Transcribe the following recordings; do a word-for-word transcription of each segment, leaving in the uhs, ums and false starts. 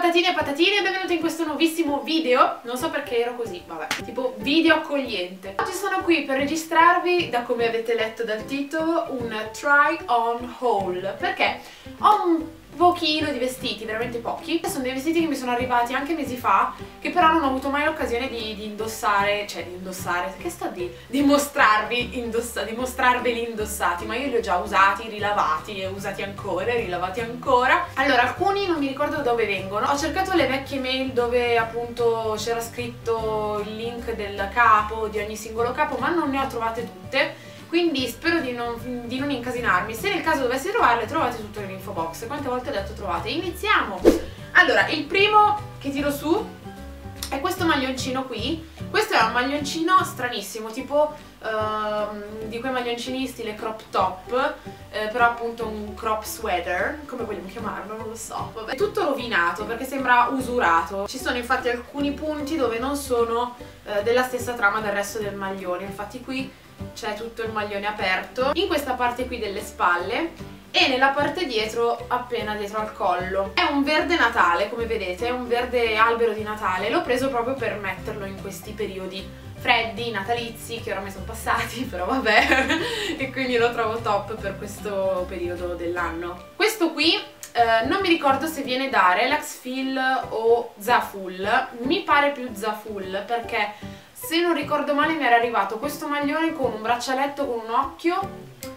patatine e patatine, benvenuti in questo nuovissimo video. Non so perché ero così, vabbè, tipo video accogliente. Oggi sono qui per registrarvi, da come avete letto dal titolo, un try on haul, perché ho un pochino di vestiti, veramente pochi. Sono dei vestiti che mi sono arrivati anche mesi fa, che però non ho avuto mai l'occasione di, di indossare, cioè di indossare, che sto di? Di mostrarvi, indossa, di mostrarveli indossati, ma io li ho già usati, rilavati e usati ancora, e rilavati ancora. Allora, alcuni non mi ricordo da dove vengono. Ho cercato le vecchie mail dove appunto c'era scritto il link del capo, di ogni singolo capo, ma non ne ho trovate tutte. Quindi spero di non, di non incasinarmi. Se nel caso dovessi trovarle, trovate tutto nell'info box. Quante volte ho detto trovate? Iniziamo! Allora, il primo che tiro su è questo maglioncino qui. Questo è un maglioncino stranissimo, tipo uh, di quei maglioncini stile crop top, eh, però appunto un crop sweater, come vogliamo chiamarlo, non lo so. Vabbè. È tutto rovinato perché sembra usurato. Ci sono infatti alcuni punti dove non sono uh, della stessa trama del resto del maglione. Infatti qui c'è tutto il maglione aperto, in questa parte qui delle spalle e nella parte dietro, appena dietro al collo. È un verde natale, come vedete, è un verde albero di Natale. L'ho preso proprio per metterlo in questi periodi freddi, natalizi, che oramai sono passati, però vabbè, e quindi lo trovo top per questo periodo dell'anno. Questo qui eh, non mi ricordo se viene da Relax Feel o Zaful, mi pare più Zaful perché se non ricordo male mi era arrivato questo maglione con un braccialetto con un occhio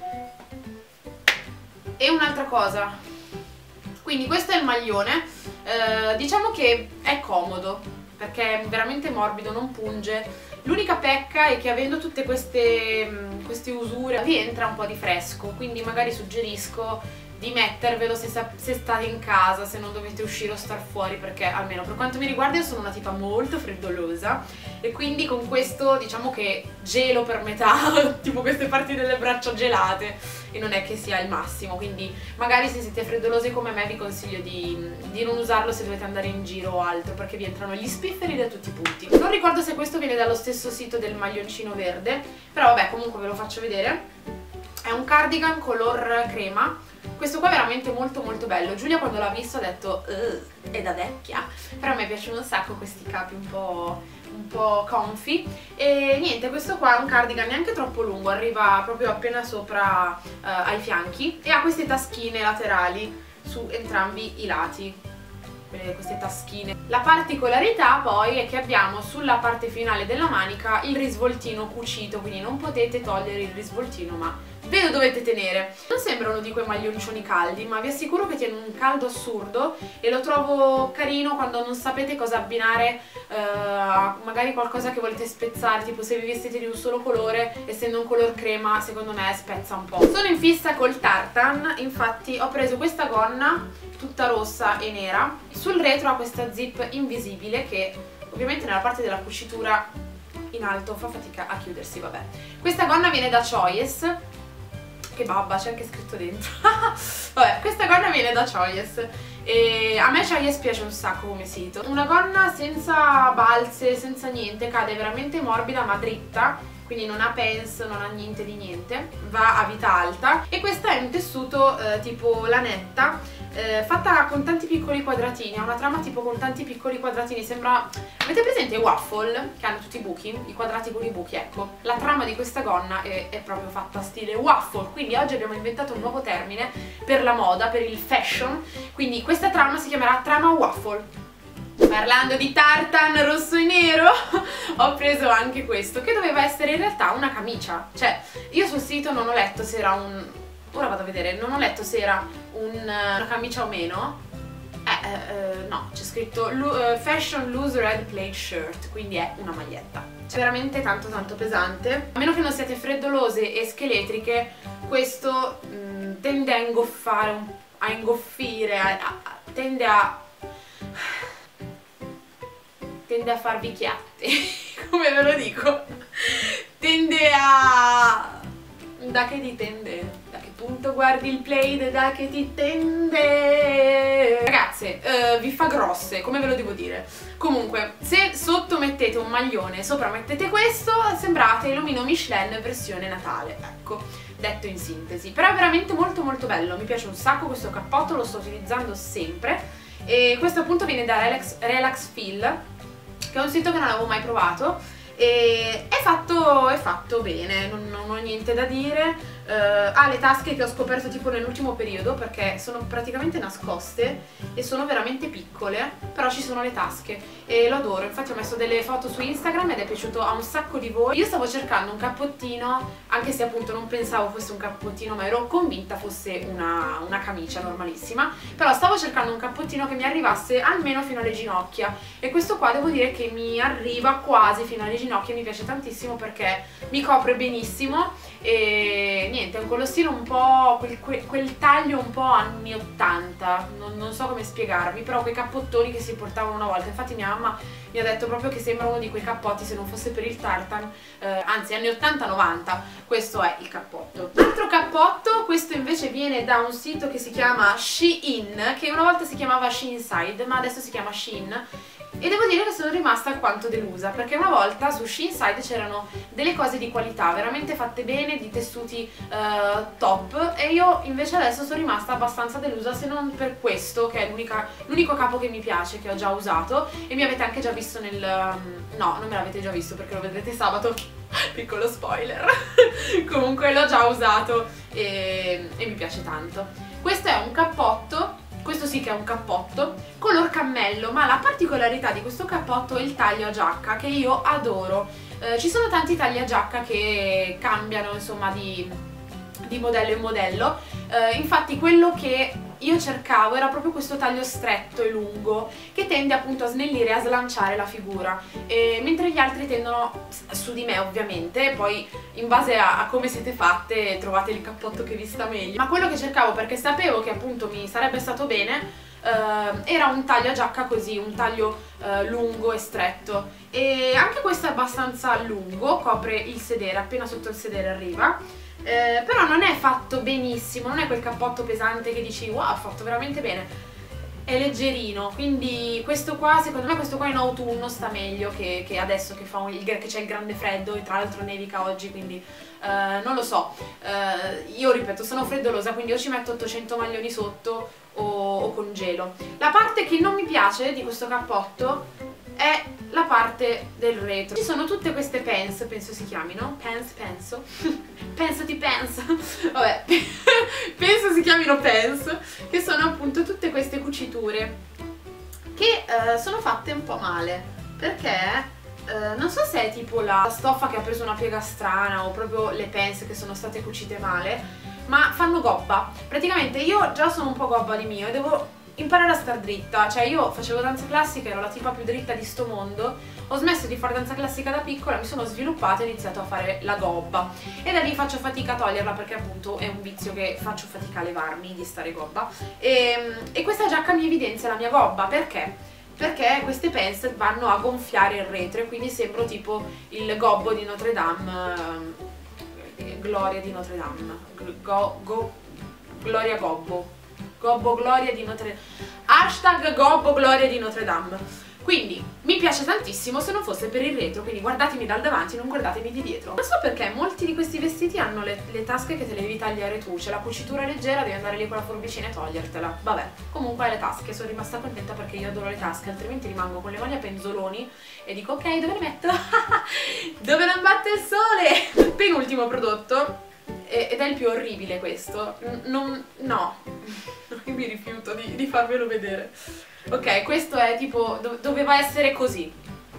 e un'altra cosa. Quindi questo è il maglione, eh, diciamo che è comodo perché è veramente morbido, non punge. L'unica pecca è che avendo tutte queste, queste usure vi entra un po' di fresco, quindi magari suggerisco di mettervelo se, se state in casa, se non dovete uscire o star fuori, perché almeno per quanto mi riguarda io sono una tipa molto freddolosa e quindi con questo diciamo che gelo per metà, tipo queste parti delle braccia gelate, e non è che sia il massimo, quindi magari se siete freddolose come me vi consiglio di, di non usarlo se dovete andare in giro o altro, perché vi entrano gli spifferi da tutti i punti. Non ricordo se questo viene dallo stesso sito del maglioncino verde, però vabbè, comunque ve lo faccio vedere. È un cardigan color crema. Questo qua è veramente molto molto bello. Giulia quando l'ha visto ha detto è da vecchia, però a me piacciono un sacco questi capi un po', un po' comfy. E niente, questo qua è un cardigan neanche troppo lungo, arriva proprio appena sopra uh, ai fianchi e ha queste taschine laterali su entrambi i lati, queste taschine. La particolarità poi è che abbiamo sulla parte finale della manica il risvoltino cucito, quindi non potete togliere il risvoltino, ma ve lo dovete tenere. Non sembra uno di quei maglioncioni caldi, ma vi assicuro che tiene un caldo assurdo e lo trovo carino quando non sapete cosa abbinare a uh, magari qualcosa che volete spezzare, tipo se vi vestite di un solo colore, essendo un color crema secondo me spezza un po'. Sono in fissa col tartan, infatti ho preso questa gonna tutta rossa e nera. Sul retro ha questa zip invisibile che ovviamente nella parte della cucitura in alto fa fatica a chiudersi, vabbè. Questa gonna viene da Choice, che babba, c'è anche scritto dentro. Vabbè, questa gonna viene da Choice e a me Choice piace un sacco come sito. Una gonna senza balze, senza niente, cade veramente morbida ma dritta, quindi non ha pens, non ha niente di niente, va a vita alta. E questa è un tessuto eh, tipo lanetta, eh, fatta con tanti piccoli quadratini, ha una trama tipo con tanti piccoli quadratini, sembra... Avete presente i waffle che hanno tutti i buchi? I quadrati con i buchi, ecco. La trama di questa gonna è, è proprio fatta stile waffle, quindi oggi abbiamo inventato un nuovo termine per la moda, per il fashion, quindi questa trama si chiamerà trama waffle. Parlando di tartan rosso e nero, ho preso anche questo, che doveva essere in realtà una camicia. Cioè, io sul sito non ho letto se era un... Ora vado a vedere, non ho letto se era un, una camicia o meno. Eh, eh, eh no, c'è scritto uh, Fashion Loose Red Plaid Shirt, quindi è una maglietta. È veramente tanto tanto pesante. A meno che non siate freddolose e scheletriche, questo mh, tende a ingoffare, a ingoffire, a, a, tende a... tende a farvi chiatte, come ve lo dico, tende a... da che ti tende? Da che punto guardi il plaid? Da che ti tende? Ragazze, uh, vi fa grosse, come ve lo devo dire? Comunque, se sotto mettete un maglione, sopra mettete questo, sembrate l'omino Michelin versione Natale, ecco, detto in sintesi. Però è veramente molto molto bello, mi piace un sacco questo cappotto, lo sto utilizzando sempre e questo appunto viene da Relax, Relax Feel, che è un sito che non avevo mai provato e è fatto, è fatto bene, non, non ho niente da dire. Uh, ha le tasche che ho scoperto tipo nell'ultimo periodo, perché sono praticamente nascoste e sono veramente piccole, però ci sono le tasche e lo adoro. Infatti ho messo delle foto su Instagram ed è piaciuto a un sacco di voi. Io stavo cercando un cappottino, anche se appunto non pensavo fosse un cappottino, ma ero convinta fosse una, una camicia normalissima, però stavo cercando un cappottino che mi arrivasse almeno fino alle ginocchia e questo qua devo dire che mi arriva quasi fino alle ginocchia. Mi piace tantissimo perché mi copre benissimo e niente, è quello stile un po', quel, quel, quel taglio un po' anni ottanta, non, non so come spiegarvi, però quei cappottoni che si portavano una volta. Infatti mia mamma mi ha detto proprio che sembra uno di quei cappotti, se non fosse per il tartan, eh, anzi anni ottanta novanta, questo è il cappotto. Altro cappotto, questo invece viene da un sito che si chiama Shein, che una volta si chiamava Sheinside, ma adesso si chiama Shein. E devo dire che sono rimasta alquanto delusa, perché una volta su Sheinside c'erano delle cose di qualità, veramente fatte bene, di tessuti uh, top, e io invece adesso sono rimasta abbastanza delusa, se non per questo, che è l'unico capo che mi piace, che ho già usato, e mi avete anche già visto nel... Um, no, non me l'avete già visto perché lo vedrete sabato, piccolo spoiler, comunque l'ho già usato e, e mi piace tanto. Questo è un cappotto. Questo sì che è un cappotto color cammello, ma la particolarità di questo cappotto è il taglio a giacca, che io adoro. Eh, ci sono tanti tagli a giacca che cambiano insomma di, di modello in modello, eh, infatti quello che io cercavo era proprio questo taglio stretto e lungo che tende appunto a snellire e a slanciare la figura, e mentre gli altri tendono, su di me ovviamente, poi in base a, a come siete fatte trovate il cappotto che vi sta meglio, ma quello che cercavo, perché sapevo che appunto mi sarebbe stato bene, Uh, era un taglio a giacca così, un taglio uh, lungo e stretto, e anche questo è abbastanza lungo, copre il sedere, appena sotto il sedere arriva, uh, però non è fatto benissimo, non è quel cappotto pesante che dici wow, fatto veramente bene, è leggerino, quindi questo qua, secondo me questo qua in autunno sta meglio che, che adesso che, che c'è il grande freddo, e tra l'altro nevica oggi, quindi uh, non lo so, uh, io ripeto, sono freddolosa, quindi o ci metto ottocento maglioni sotto o, o congelo. La parte che non mi piace di questo cappotto è la parte del retro. Ci sono tutte queste pence, penso si chiamino, pence, penso, penso ti penso, vabbè, penso si chiamino pence, che sono appunto tutte queste cuciture che eh, sono fatte un po' male, perché eh, non so se è tipo la stoffa che ha preso una piega strana o proprio le pence che sono state cucite male, ma fanno gobba. Praticamente io già sono un po' gobba di mio e devo imparare a star dritta, cioè io facevo danza classica, ero la tipa più dritta di sto mondo, ho smesso di fare danza classica da piccola, mi sono sviluppata e ho iniziato a fare la gobba e da lì faccio fatica a toglierla, perché appunto è un vizio che faccio fatica a levarmi, di stare gobba, e, e questa giacca mi evidenzia la mia gobba. Perché? Perché queste pence vanno a gonfiare il retro e quindi sembro tipo il gobbo di Notre Dame, eh, Gloria di Notre Dame, go, go, Gloria Gobbo, Gobbo Gloria di Notre Dame, hashtag Gobbo Gloria di Notre Dame. Quindi mi piace tantissimo se non fosse per il retro, quindi guardatemi dal davanti, non guardatemi di dietro. Non so perché molti di questi vestiti hanno le, le tasche che te le devi tagliare tu, c'è la cucitura leggera, devi andare lì con la forbicina e togliertela. Vabbè, comunque hai le tasche, sono rimasta contenta perché io adoro le tasche, altrimenti rimango con le mani a penzoloni e dico ok, dove le metto? Dove non batte il sole? Penultimo prodotto, ed è il più orribile questo, non, no, io mi rifiuto di, di farvelo vedere. Ok, questo è tipo, do, doveva essere così.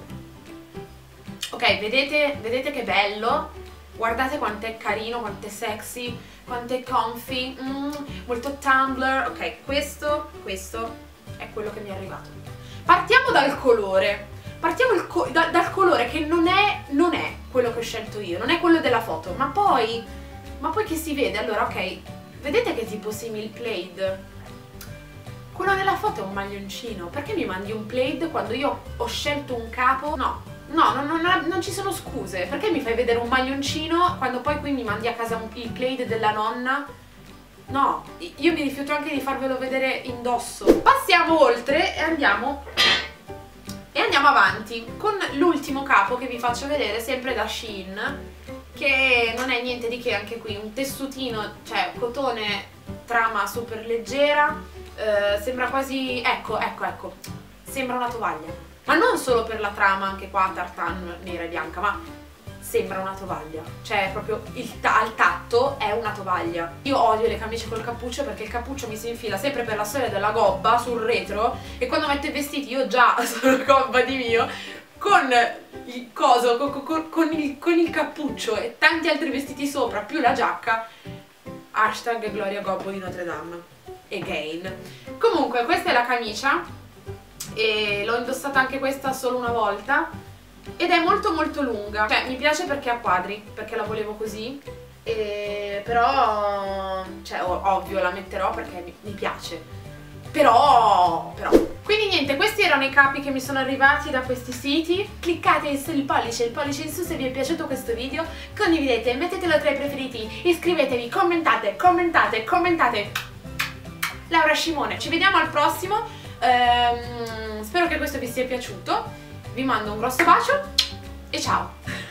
Ok, vedete, vedete che bello? Guardate quanto è carino, quanto è sexy, quanto è comfy, mm, molto Tumblr. Ok, questo, questo è quello che mi è arrivato. Partiamo dal colore. Partiamo il co da, dal colore che non è, non è quello che ho scelto io, non è quello della foto, ma poi, ma poi che si vede, allora ok, vedete che tipo simil plaid? Quello della foto è un maglioncino, perché mi mandi un plaid quando io ho scelto un capo? No, no, non, non, non ci sono scuse, perché mi fai vedere un maglioncino quando poi qui mi mandi a casa un, il plaid della nonna? No, io mi rifiuto anche di farvelo vedere indosso. Passiamo oltre e andiamo, e andiamo avanti con l'ultimo capo che vi faccio vedere, sempre da Shein, che non è niente di che anche qui, un tessutino, cioè cotone trama super leggera, eh, sembra quasi, ecco, ecco, ecco, sembra una tovaglia. Ma non solo per la trama, anche qua tartan nera e bianca, ma sembra una tovaglia. Cioè proprio il ta al tatto è una tovaglia. Io odio le camicie col cappuccio perché il cappuccio mi si infila sempre per la storia della gobba sul retro, e quando metto i vestiti io già sono gobba di mio, con il coso, con, con, con, il, con il cappuccio e tanti altri vestiti sopra, più la giacca, hashtag Gloria Gobbo di Notre Dame, again. Comunque questa è la camicia, e l'ho indossata anche questa solo una volta, ed è molto molto lunga. Cioè mi piace perché ha quadri, perché la volevo così, e però, cioè ovvio la metterò perché mi, mi piace. Però, però Quindi niente, questi erano i capi che mi sono arrivati da questi siti. Cliccate sul pollice, il pollice in su se vi è piaciuto questo video, condividete, mettetelo tra i preferiti, iscrivetevi, commentate, commentate, commentate. Laura Scimone, ci vediamo al prossimo, ehm, spero che questo vi sia piaciuto, vi mando un grosso bacio e ciao!